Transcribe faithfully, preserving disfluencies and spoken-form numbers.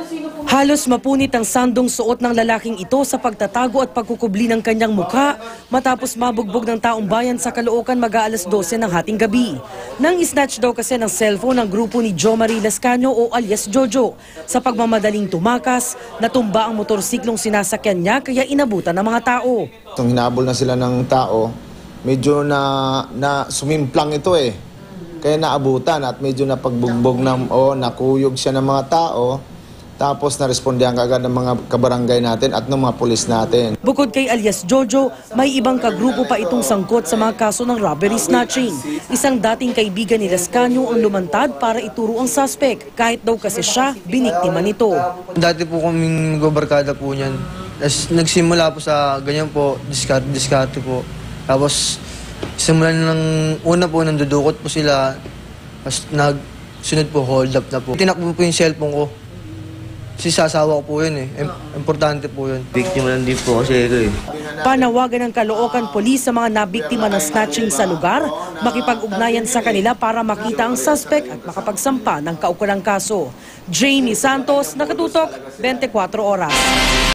Halos mapunit ang sandong suot ng lalaking ito sa pagtatago at pagkukubli ng kanyang mukha matapos mabugbog ng taumbayan sa Caloocan mag-aalas dose ng hating gabi. Nang snatch daw kasi ng cellphone ng grupo ni Jo Marie Lascano o alias Jojo. Sa pagmamadaling tumakas, natumba ang motorsiklong sinasakyan niya kaya inabutan ng mga tao. Nung hinabol na sila ng tao, medyo na, na sumimplang ito eh. Kaya naabutan at medyo napagbugbog ng o nakuyog siya ng mga tao. Tapos narespondihan agad ng mga kabarangay natin at ng mga pulis natin. Bukod kay alias Jojo, may ibang kagrupo pa itong sangkot sa mga kaso ng robbery snatching. Isang dating kaibigan ni Lascano ang lumantad para ituro ang suspect, kahit daw kasi siya biniktima nito. Dati po kaming gobarkada po niyan. Nagsimula po sa ganyan po, diskarte, diskarte po. Tapos simulan ng una po, nandudukot po sila. Tapos nagsunod po, hold up na po. Tinakbo po yung cellphone ko. Si sasawa ko po yun eh. Importante po yun. Biktima lang din po kasi ito eh. Panawagan ng Caloocan Police sa mga nabiktima ng snatching sa lugar, makipag-ugnayan sa kanila para makita ang suspect at makapagsampa ng kaukulang kaso. Jamie Santos, Nakatutok, twenty-four Oras.